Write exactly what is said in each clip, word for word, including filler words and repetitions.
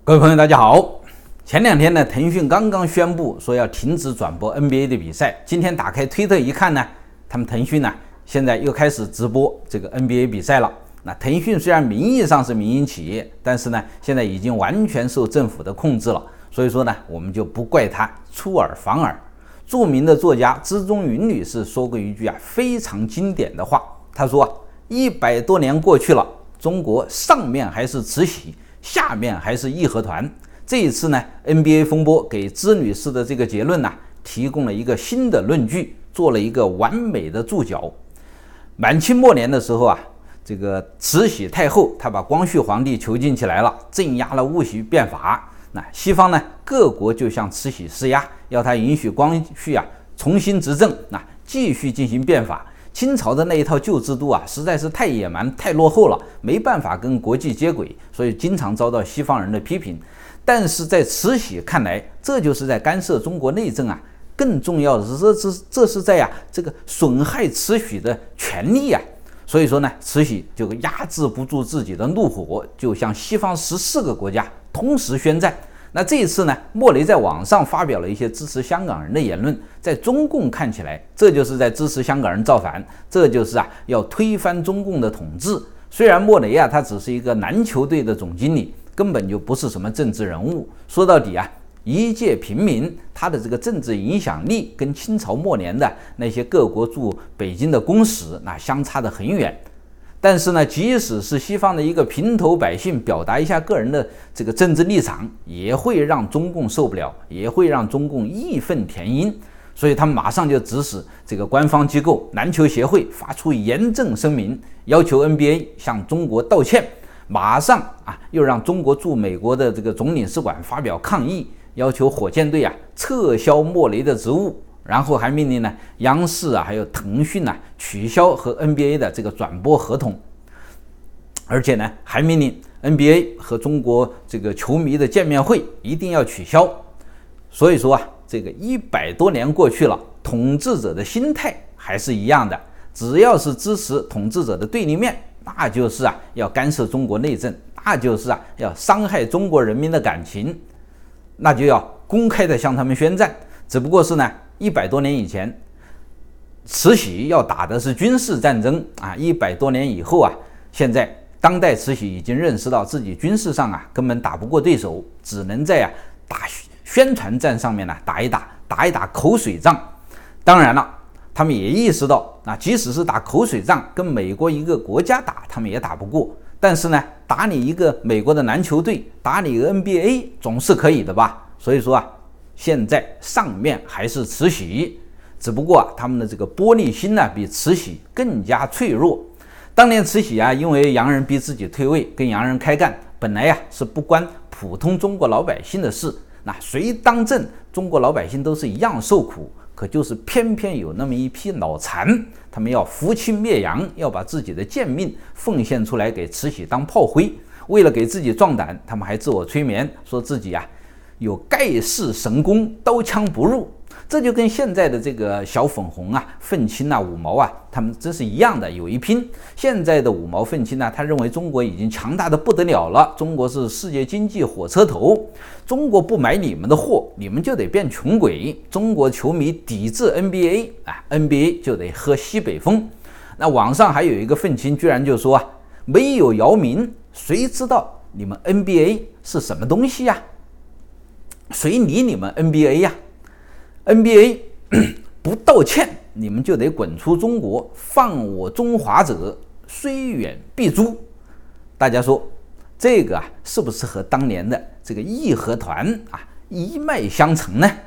各位朋友大家好，前两天呢，腾讯刚刚宣布说要停止转播 N B A 的比赛。今天打开推特一看呢，他们腾讯呢现在又开始直播这个 N B A 比赛了。那腾讯虽然名义上是民营企业，但是呢现在已经完全受政府的控制了，所以说呢我们就不怪他出尔反尔。著名的作家资中云女士说过一句啊非常经典的话，她说啊一百多年过去了，中国上面还是慈禧，下面还是义和团。这一次呢 N B A 风波给资女士的这个结论呢、啊、提供了一个新的论据，做了一个完美的注脚。满清末年的时候啊，这个慈禧太后她把光绪皇帝囚禁起来了，镇压了戊戌变法。那西方呢各国就向慈禧施压，要他允许光绪啊重新执政，那继续进行变法。清朝的那一套旧制度啊实在是太野蛮太落后了，没办法跟国际接轨，所以经常遭到西方人的批评。但是在慈禧看来，这就是在干涉中国内政啊，更重要的是这这这是在呀、啊、这个损害慈禧的权利啊。所以说呢，慈禧就压制不住自己的怒火，就向西方十四个国家同时宣战。那这一次呢，莫雷在网上发表了一些支持香港人的言论，在中共看起来，这就是在支持香港人造反，这就是啊要推翻中共的统治。虽然莫雷啊，他只是一个篮球队的总经理，根本就不是什么政治人物。说到底啊，一介平民，他的这个政治影响力跟清朝末年的那些各国驻北京的公使那相差得很远。但是呢，即使是西方的一个平头百姓表达一下个人的这个政治立场，也会让中共受不了，也会让中共义愤填膺。所以他们马上就指使这个官方机构篮球协会发出严正声明，要求 N B A 向中国道歉。马上啊，又让中国驻美国的这个总领事馆发表抗议，要求火箭队啊撤销莫雷的职务。然后还命令呢，央视啊，还有腾讯啊，取消和 N B A 的这个转播合同，而且呢，还命令 N B A 和中国这个球迷的见面会一定要取消。所以说啊，这个一百多年过去了，统治者的心态还是一样的，只要是支持统治者的对立面，那就是啊要干涉中国内政，那就是啊要伤害中国人民的感情，那就要公开的向他们宣战。只不过是呢，一百多年以前，慈禧要打的是军事战争啊。一百多年以后啊，现在当代慈禧已经认识到自己军事上啊根本打不过对手，只能在啊打宣传战上面呢打一打，打一打口水仗。当然了，他们也意识到，那即使是打口水仗，跟美国一个国家打，他们也打不过。但是呢，打你一个美国的篮球队，打你一个 N B A 总是可以的吧？所以说啊。现在上面还是慈禧，只不过啊，他们的这个玻璃心呢，比慈禧更加脆弱。当年慈禧啊，因为洋人逼自己退位，跟洋人开干，本来呀、啊、是不关普通中国老百姓的事。那谁当政，中国老百姓都是一样受苦。可就是偏偏有那么一批脑残，他们要扶清灭洋，要把自己的贱命奉献出来给慈禧当炮灰。为了给自己壮胆，他们还自我催眠，说自己啊。有盖世神功，刀枪不入，这就跟现在的这个小粉红啊、愤青啊、五毛啊，他们真是一样的，有一拼。现在的五毛愤青呢，他认为中国已经强大的不得了了，中国是世界经济火车头，中国不买你们的货，你们就得变穷鬼。中国球迷抵制 N B A 啊 ，N B A 就得喝西北风。那网上还有一个愤青居然就说啊，没有姚明，谁知道你们 N B A 是什么东西呀、啊？谁理你们 N B A 呀、啊、？N B A 不道歉，你们就得滚出中国，犯我中华者，虽远必诛。大家说这个啊，是不是和当年的这个义和团啊一脉相承呢？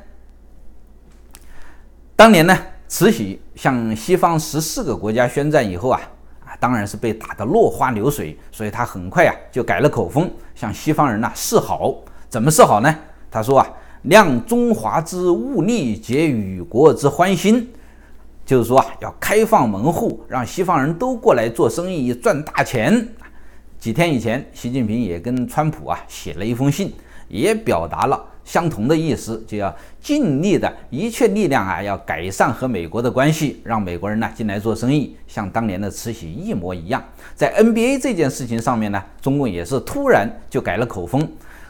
当年呢，慈禧向西方十四个国家宣战以后啊，啊，当然是被打得落花流水，所以他很快啊就改了口风，向西方人呐、啊、示好。怎么示好呢？他说啊，量中华之物力，结与国之欢心，就是说啊，要开放门户，让西方人都过来做生意，赚大钱。几天以前，习近平也跟川普啊写了一封信，也表达了相同的意思，就要尽力的一切力量啊，要改善和美国的关系，让美国人呢进来做生意，像当年的慈禧一模一样。在 N B A 这件事情上面呢，中共也是突然就改了口风。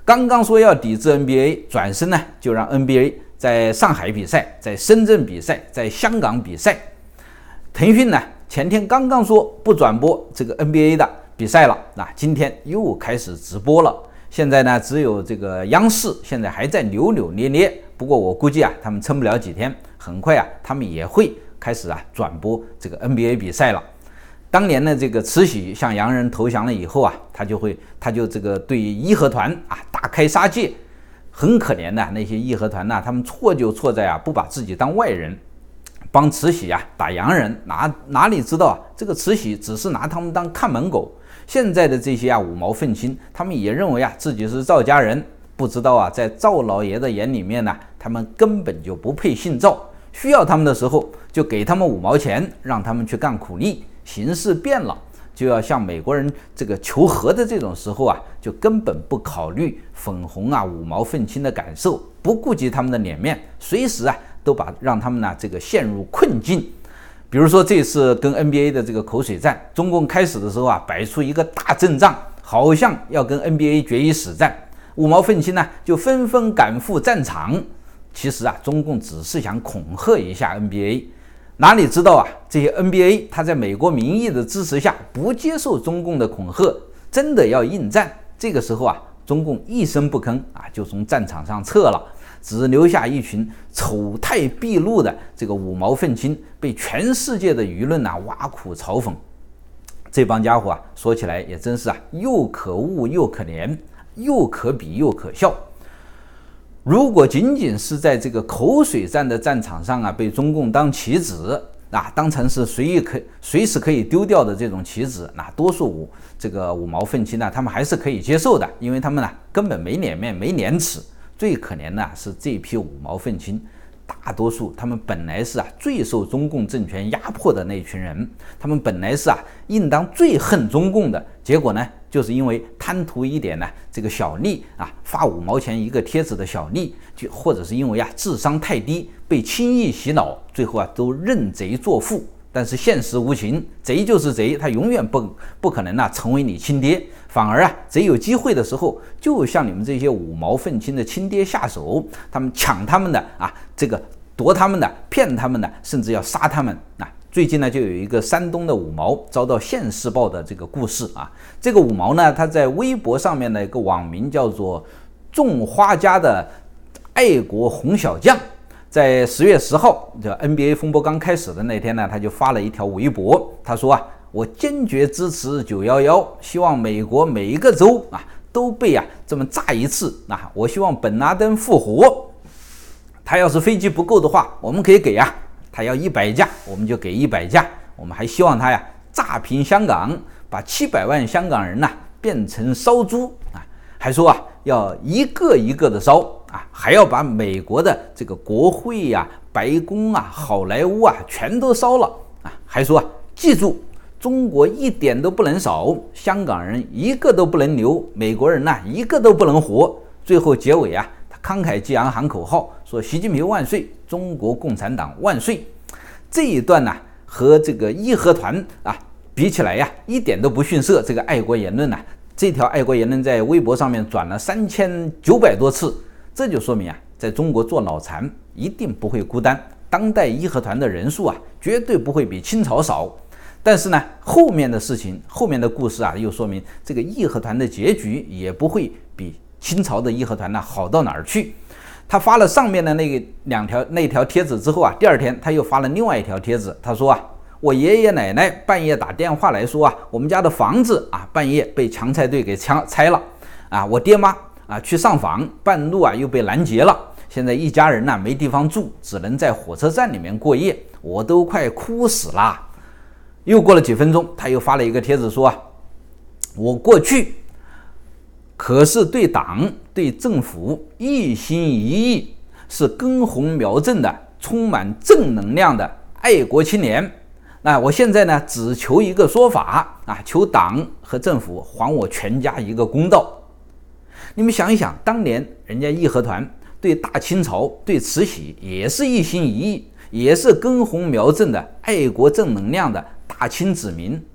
刚刚说要抵制 N B A， 转身呢就让 N B A 在上海比赛，在深圳比赛，在香港比赛。腾讯呢前天刚刚说不转播这个 N B A 的比赛了，那今天又开始直播了。现在呢只有这个央视现在还在扭扭捏捏，不过我估计啊他们撑不了几天，很快啊他们也会开始啊转播这个 N B A 比赛了。当年的这个慈禧向洋人投降了以后啊，他就会他就这个对义和团啊大开杀戒，很可怜的那些义和团呐、啊，他们错就错在啊不把自己当外人，帮慈禧啊打洋人，哪哪里知道啊这个慈禧只是拿他们当看门狗。现在的这些啊五毛愤青，他们也认为啊自己是赵家人，不知道啊在赵老爷的眼里面呢、啊，他们根本就不配姓赵，需要他们的时候就给他们五毛钱，让他们去干苦力。形势变了，就要向美国人这个求和的这种时候啊，就根本不考虑粉红啊五毛愤青的感受，不顾及他们的脸面，随时啊都把让他们呢这个陷入困境。比如说这次跟 N B A 的这个口水战，中共开始的时候啊摆出一个大阵仗，好像要跟 N B A 决一死战，五毛愤青呢就纷纷赶赴战场。其实啊，中共只是想恐吓一下 N B A。哪里知道啊，这些 N B A 他在美国民意的支持下不接受中共的恐吓，真的要应战。这个时候啊，中共一声不吭啊，就从战场上撤了，只留下一群丑态毕露的这个五毛愤青，被全世界的舆论啊挖苦嘲讽。这帮家伙啊，说起来也真是啊，又可恶又可怜，又可比又可笑。如果仅仅是在这个口水战的战场上啊，被中共当棋子啊，当成是随意可随时可以丢掉的这种棋子，那多数五这个五毛愤青呢，他们还是可以接受的，因为他们呢根本没脸面没廉耻。最可怜的是这批五毛愤青，大多数他们本来是啊最受中共政权压迫的那群人，他们本来是啊应当最恨中共的，结果呢就是因为贪图一点呢这个小利啊，发五毛钱一个贴纸的小利，就或者是因为啊智商太低被轻易洗脑，最后啊都认贼作父。但是现实无情，贼就是贼，他永远不不可能啊成为你亲爹，反而啊贼有机会的时候，就向你们这些五毛愤青的亲爹下手，他们抢他们的啊，这个夺他们的，骗他们的，甚至要杀他们啊。最近呢，就有一个山东的五毛遭到《现世报》的这个故事啊。这个五毛呢，他在微博上面的一个网名叫做“种花家的爱国红小将”。在十月十号，这 N B A 风波刚开始的那天呢，他就发了一条微博，他说啊，我坚决支持九一一，希望美国每一个州啊都被啊这么炸一次啊，我希望本拉登复活。他要是飞机不够的话，我们可以给啊。他要一百架，我们就给一百架。我们还希望他呀炸平香港，把七百万香港人呐、啊、变成烧猪啊！还说啊要一个一个的烧啊，还要把美国的这个国会呀、啊、白宫啊、好莱坞啊全都烧了啊！还说啊，记住，中国一点都不能少，香港人一个都不能留，美国人呐、啊、一个都不能活。最后结尾啊，慷慨激昂喊口号，说习近平万岁，中国共产党万岁。这一段呢、啊，和这个义和团啊比起来呀，一点都不逊色。这个爱国言论呢、啊，这条爱国言论在微博上面转了三千九百多次，这就说明啊，在中国做脑残一定不会孤单。当代义和团的人数啊，绝对不会比清朝少。但是呢，后面的事情，后面的故事啊，又说明这个义和团的结局也不会比清朝的义和团呢好到哪儿去。他发了上面的那个两条那条贴子之后啊，第二天他又发了另外一条贴子，他说啊，我爷爷奶奶半夜打电话来说啊，我们家的房子啊半夜被强拆队给强拆了啊，我爹妈啊去上访，半路啊又被拦截了，现在一家人呢、啊、没地方住，只能在火车站里面过夜，我都快哭死了。又过了几分钟，他又发了一个帖子说啊，我过去可是对党对政府一心一意，是根红苗正的充满正能量的爱国青年。那我现在呢只求一个说法啊，求党和政府还我全家一个公道。你们想一想，当年人家义和团对大清朝对慈禧也是一心一意，也是根红苗正的爱国正能量的大清子民，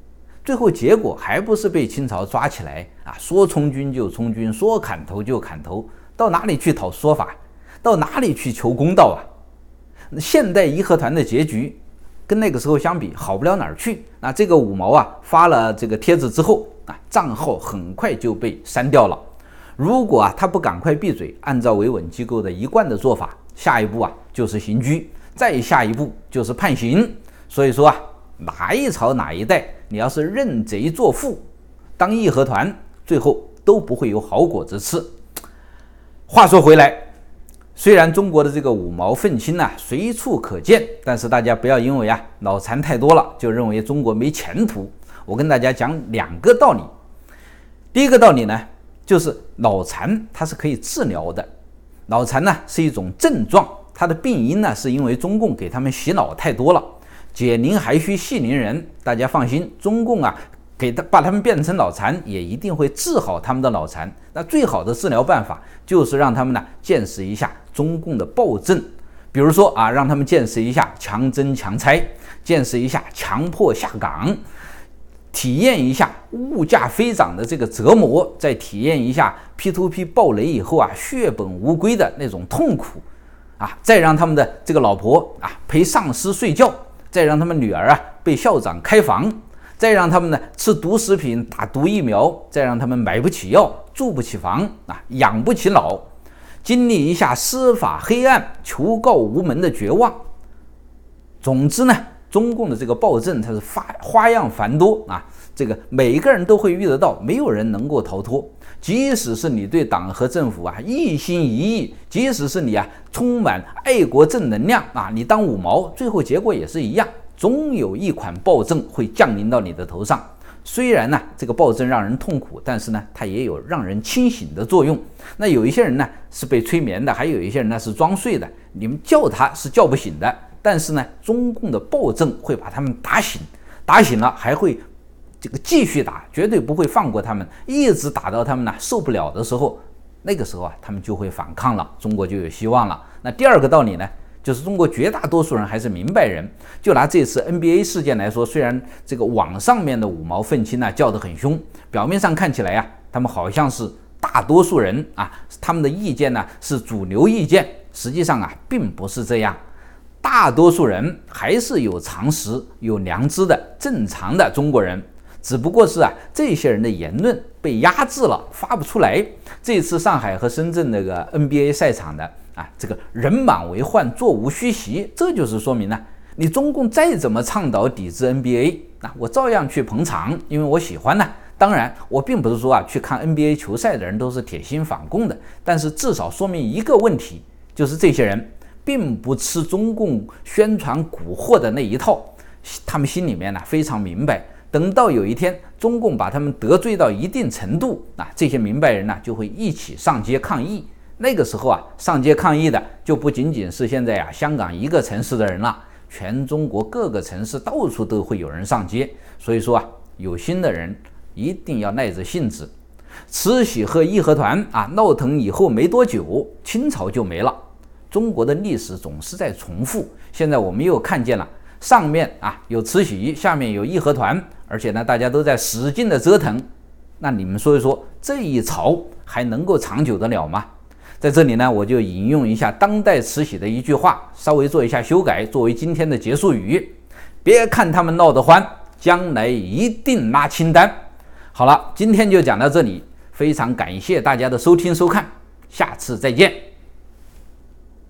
最后结果还不是被清朝抓起来啊，说充军就充军，说砍头就砍头，到哪里去讨说法？到哪里去求公道啊？现代义和团的结局跟那个时候相比好不了哪儿去。那这个五毛啊发了这个帖子之后啊，账号很快就被删掉了。如果啊他不赶快闭嘴，按照维稳机构的一贯的做法，下一步啊就是刑拘，再下一步就是判刑。所以说啊，哪一朝哪一代，你要是认贼作父，当义和团，最后都不会有好果子吃。话说回来，虽然中国的这个五毛愤青呢、啊、随处可见，但是大家不要因为啊脑残太多了就认为中国没前途。我跟大家讲两个道理。第一个道理呢，就是脑残它是可以治疗的。脑残呢是一种症状，它的病因呢是因为中共给他们洗脑太多了。解铃还须系铃人，大家放心，中共啊给他把他们变成脑残，也一定会治好他们的脑残。那最好的治疗办法就是让他们呢见识一下中共的暴政，比如说啊，让他们见识一下强征强拆，见识一下强迫下岗，体验一下物价飞涨的这个折磨，再体验一下 P to P 暴雷以后啊血本无归的那种痛苦啊，再让他们的这个老婆啊陪上司睡觉，再让他们女儿啊被校长开房，再让他们呢吃毒食品、打毒疫苗，再让他们买不起药、住不起房啊、养不起老，经历一下司法黑暗、求告无门的绝望。总之呢，中共的这个暴政它是花花样繁多啊，这个每一个人都会遇得到，没有人能够逃脱。即使是你对党和政府啊一心一意，即使是你啊充满爱国正能量啊，你当五毛，最后结果也是一样。总有一款暴政会降临到你的头上，虽然呢这个暴政让人痛苦，但是呢它也有让人清醒的作用。那有一些人呢是被催眠的，还有一些人呢是装睡的，你们叫他是叫不醒的，但是呢中共的暴政会把他们打醒，打醒了还会这个继续打，绝对不会放过他们，一直打到他们呢受不了的时候，那个时候啊他们就会反抗了，中国就有希望了。那第二个道理呢，就是中国绝大多数人还是明白人。就拿这次 N B A 事件来说，虽然这个网上面的五毛愤青呢叫得很凶，表面上看起来啊，他们好像是大多数人啊，他们的意见呢是主流意见，实际上啊并不是这样。大多数人还是有常识、有良知的正常的中国人，只不过是啊这些人的言论被压制了，发不出来。这次上海和深圳那个 N B A 赛场的啊，这个人满为患，座无虚席，这就是说明呢，你中共再怎么倡导抵制 N B A， 那我照样去捧场，因为我喜欢呢。当然，我并不是说啊，去看 N B A 球赛的人都是铁心反共的，但是至少说明一个问题，就是这些人并不吃中共宣传蛊惑的那一套，他们心里面呢非常明白。等到有一天中共把他们得罪到一定程度，啊，这些明白人呢就会一起上街抗议。那个时候啊，上街抗议的就不仅仅是现在啊香港一个城市的人了，全中国各个城市到处都会有人上街。所以说啊，有心的人一定要耐着性子。慈禧和义和团啊闹腾以后没多久，清朝就没了。中国的历史总是在重复，现在我们又看见了，上面啊有慈禧，下面有义和团，而且呢大家都在使劲的折腾。那你们说一说，这一朝还能够长久得了吗？在这里呢，我就引用一下当代慈禧的一句话，稍微做一下修改，作为今天的结束语：别看他们闹得欢，将来一定拉清单。好了，今天就讲到这里，非常感谢大家的收听收看，下次再见。